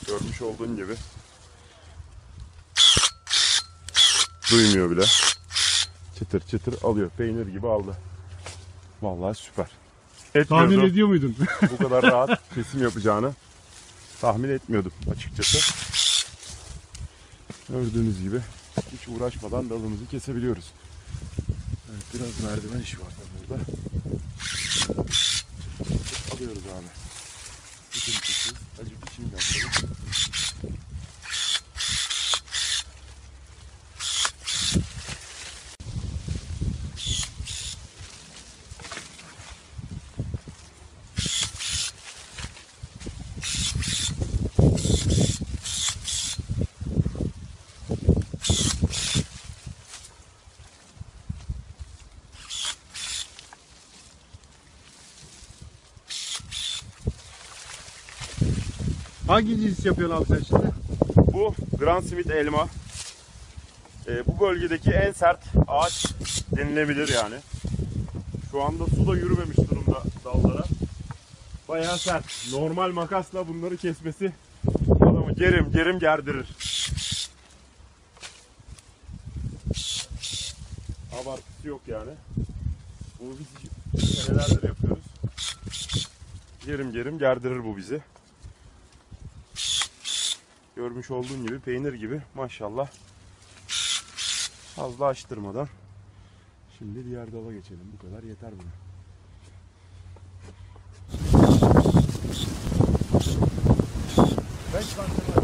Görmüş olduğun gibi. Duymuyor bile. Çıtır çıtır alıyor. Peynir gibi aldı. Vallahi süper. Tahmin ediyor muydun? Bu kadar rahat kesim yapacağını tahmin etmiyordum açıkçası. Gördüğünüz gibi hiç uğraşmadan dalımızı kesebiliyoruz. Evet, biraz merdiven işi var burada. Alıyoruz abi. Bütün kesim. Acık içini yapalım. Hangi cins yapıyorsun abi sen şimdi? Bu Grand Smith elma. Bu bölgedeki en sert ağaç denilebilir yani. Şu anda suda yürümemiş durumda dallara. Bayağı sert. Normal makasla bunları kesmesi adamı gerim gerim gerdirir. Abartısı yok yani. Bunu biz senelerdir yapıyoruz. Gerim gerim gerdirir bu bizi. Görmüş olduğun gibi peynir gibi maşallah. Fazla açtırmadan. Şimdi diğer dala geçelim. Bu kadar yeter buna. Beş santim